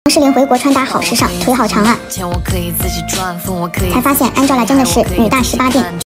视频回国穿搭好时尚，腿好长啊！才发现 Angela 真的是女大18变。